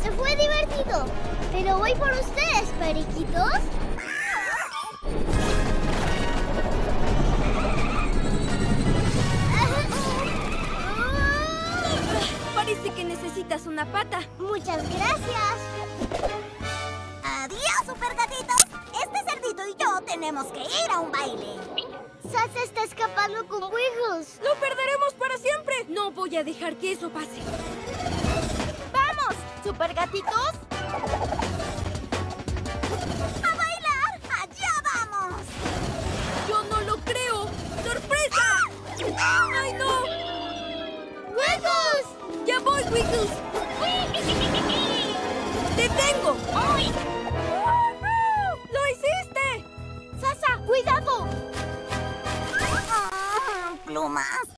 Eso fue divertido. Pero voy por ustedes, periquitos. Parece que necesitas una pata. Muchas gracias. ¡Adiós, supergatitos! Este cerdito y yo tenemos que ir a un baile. Sasa está escapando con Wiggles. ¡Lo perderemos para siempre! No voy a dejar que eso pase. ¡Vamos, supergatitos! ¡A bailar! ¡Allá vamos! ¡Yo no lo creo! ¡Sorpresa! ¡Ay, no! ¡Wiggles! ¡Ya voy, Wiggles! ¡Te tengo! ¡Ay! ¡Lo hiciste! ¡Sasa, cuidado! ¡Plumas!